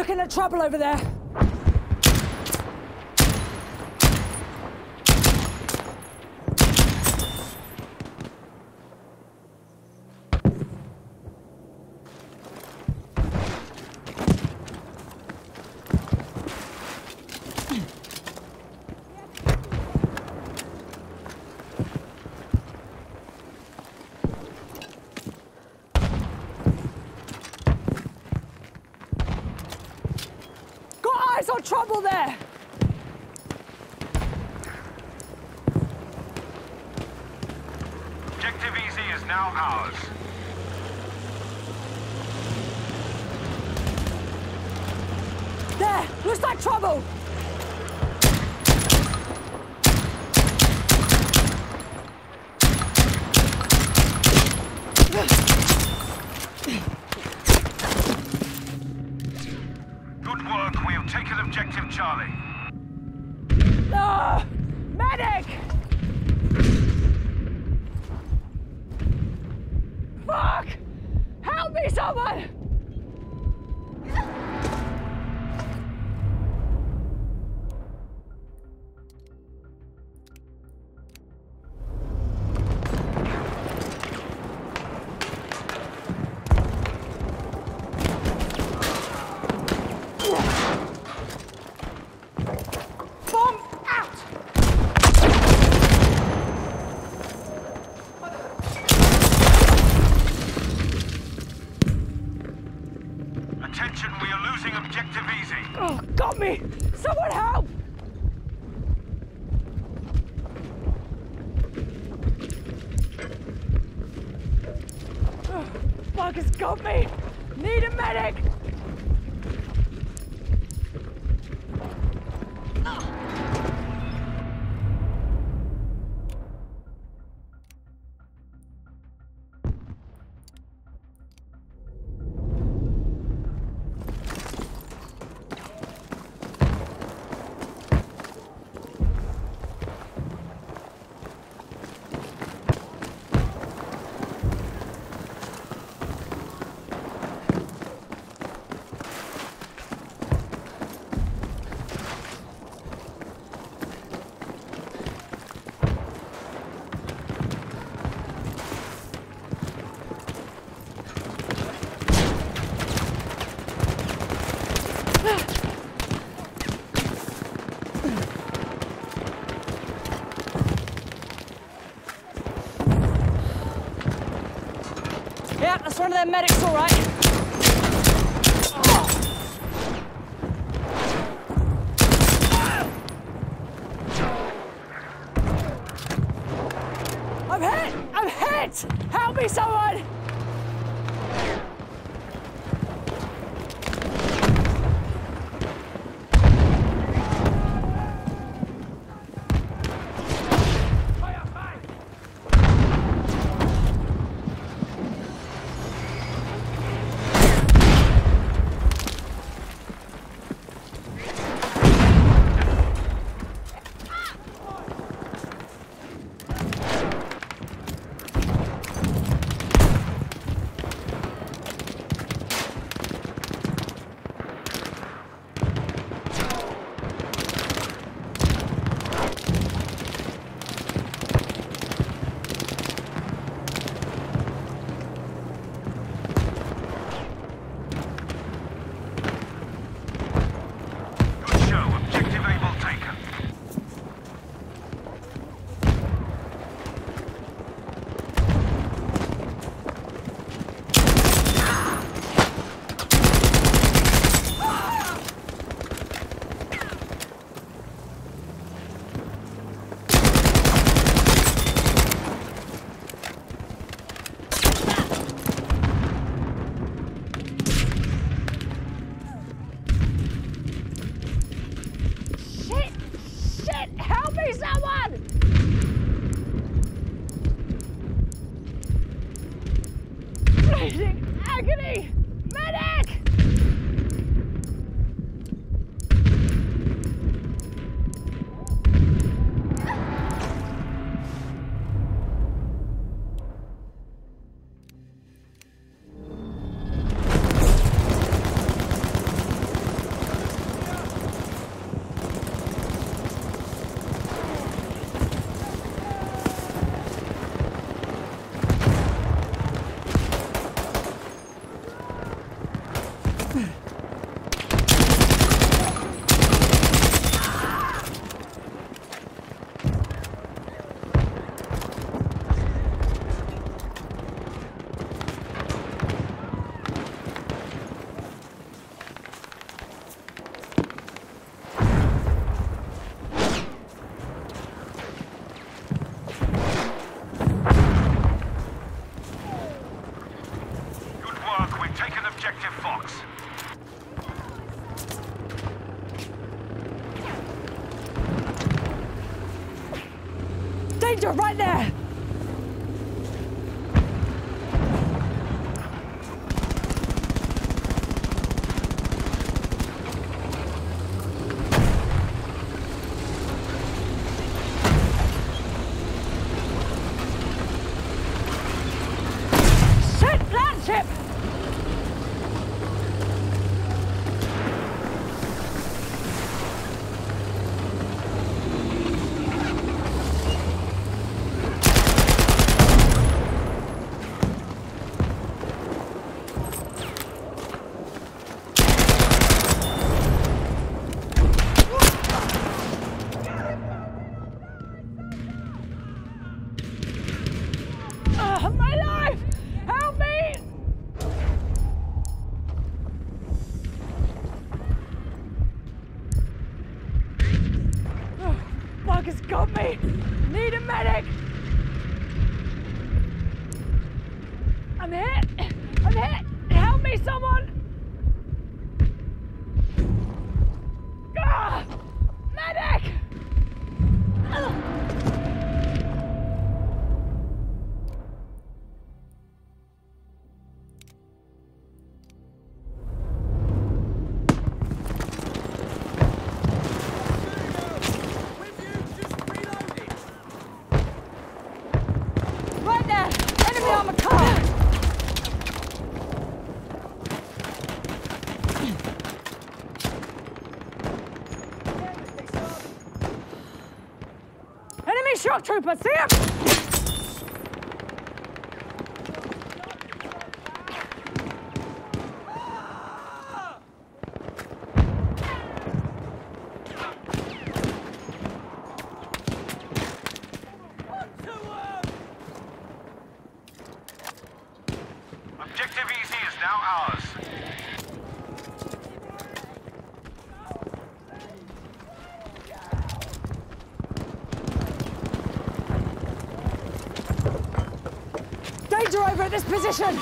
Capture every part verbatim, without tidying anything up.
looking at trouble over there. Eyes on trouble there! Objective easy is now ours. There! Looks like trouble! Good work, we have taken objective Charlie. Ah! Medic! Fuck! Help me, someone! Attention, we are losing objective easy. Oh, got me! Someone help! Oh, fuck has got me! Need a medic! Yeah, that's one of them medics, all right. I'm hit! I'm hit! Help me, someone! Bleeding agony! Medic! Danger right there! Shit! That ship! Uh, my life! Help me! Oh, Bug has got me! Need a medic! I'm hit! I'm hit! Help me, someone! Ah! Medic! Ugh. Right there! Enemy on the car! Enemy shock trooper, see him? Objective Easy is now ours. Danger over at this position!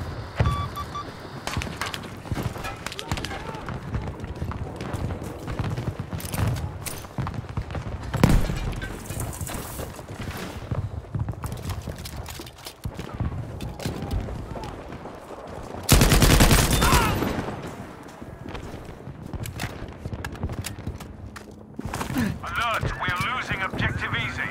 Alert, we're losing Objective Easy.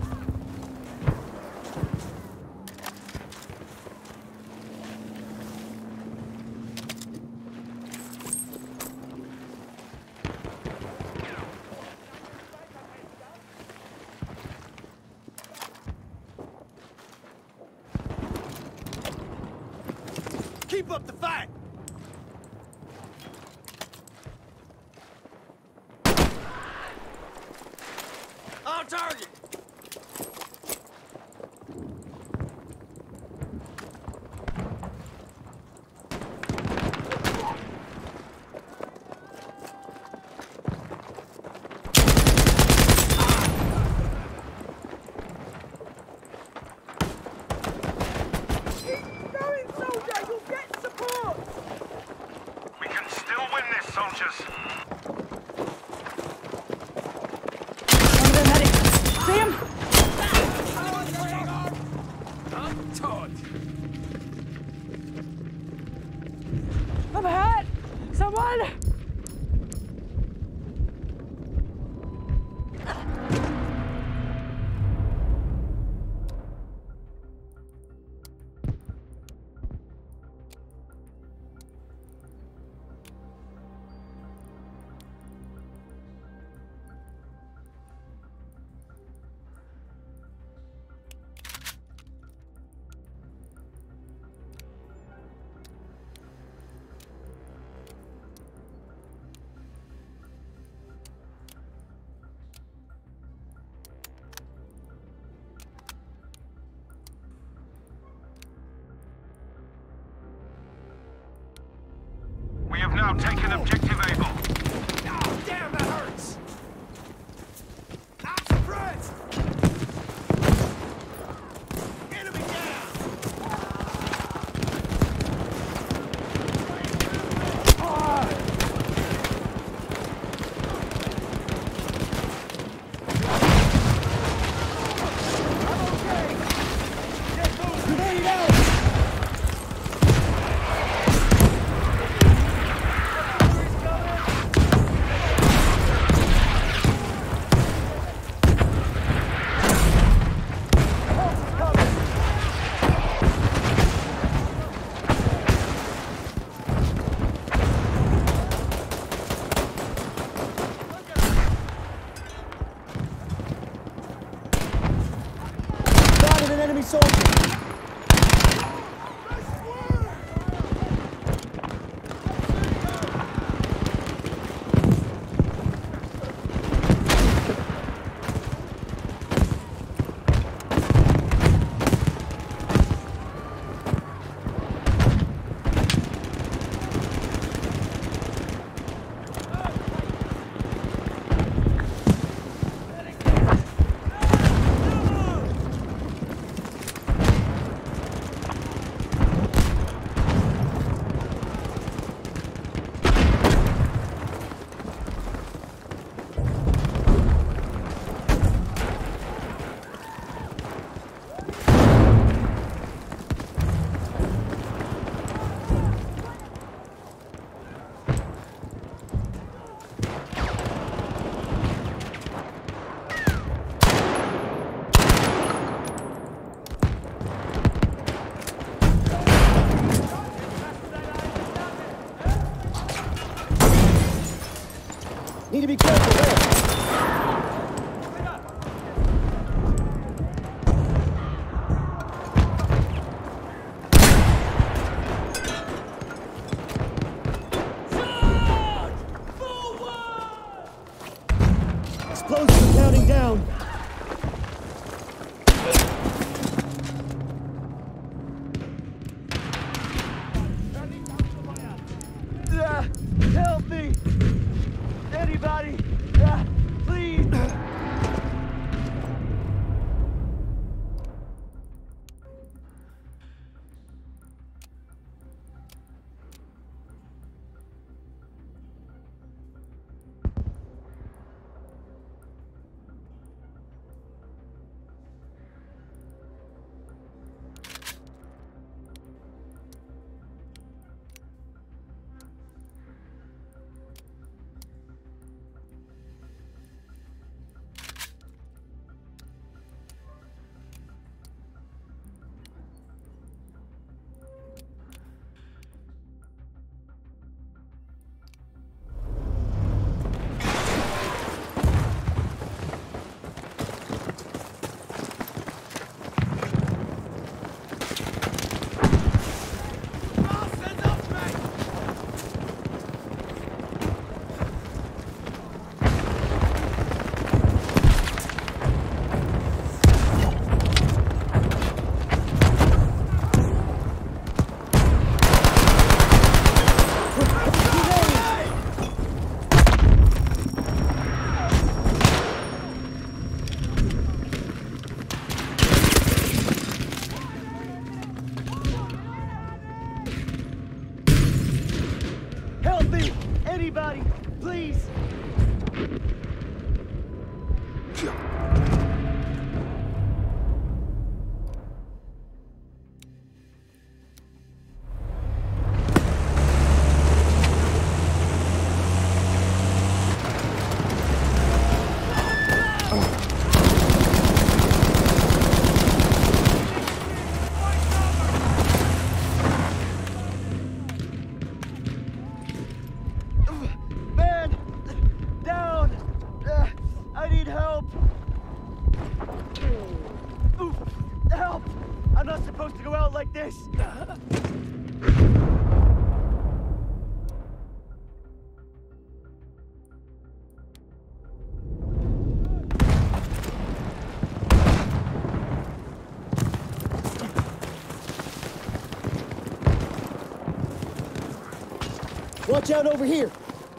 Keep up the fight! On target! We can still win this, soldiers. One of the medics. See him? I'm Todd. I'm hurt! Someone! We have now taken Objective Able. Oh, damn, that hurts! I'm surprised! Enemy down! soldier! Need to be careful there. Explosives are counting down. Uh, help me! Anybody! Uh, please! Anybody, please! I'm not supposed to go out like this! Watch out over here!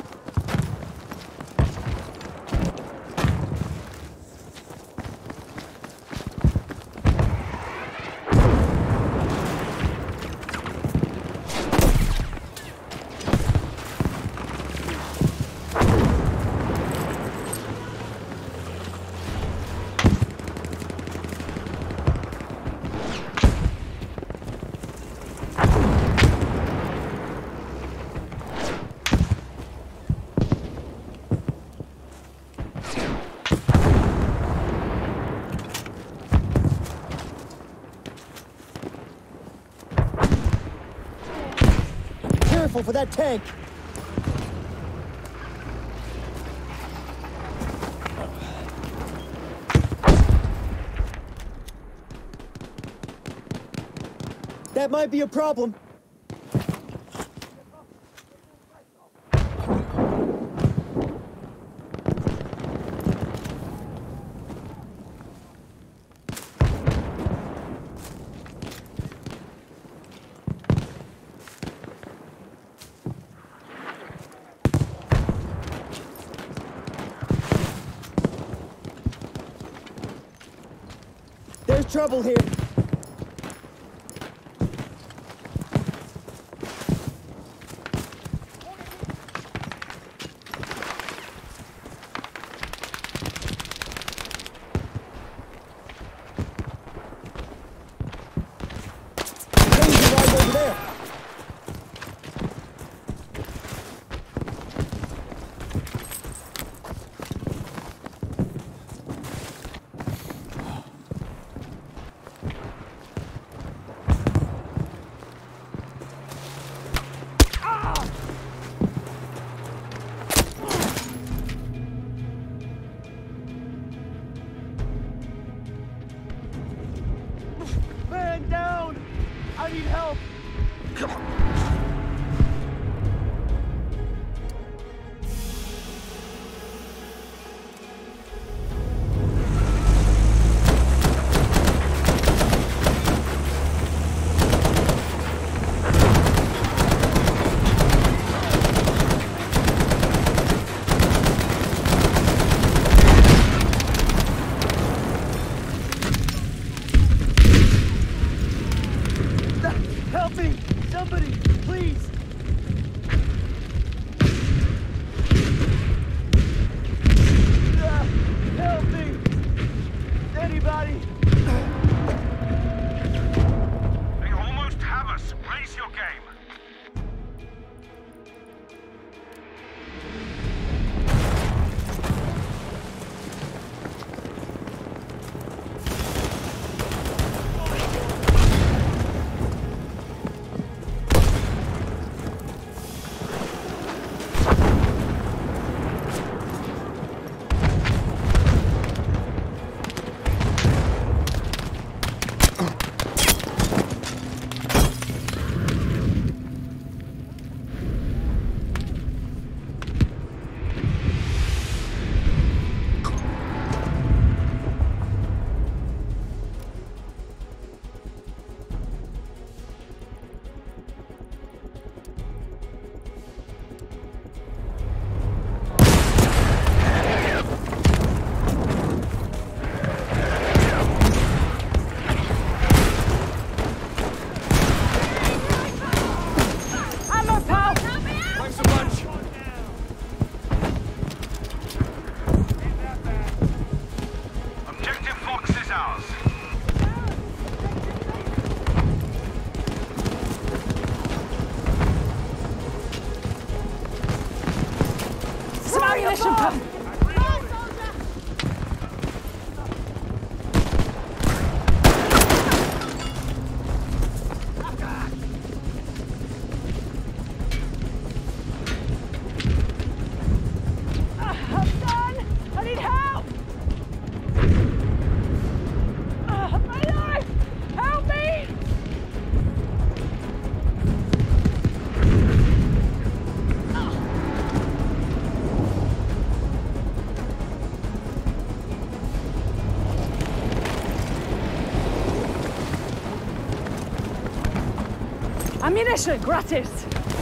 Careful for that tank! That might be a problem. There's trouble here. Danger right over there. Man down! I need help! Help me! Somebody, please! Ah, help me! Anybody! They almost have us. Raise your game. Ammo, pal! Thanks a bunch. Objective Fox is ours. Some ammunition, pal! I'm done! I need help! Ah, my life! Help me! Ammunition, gratis!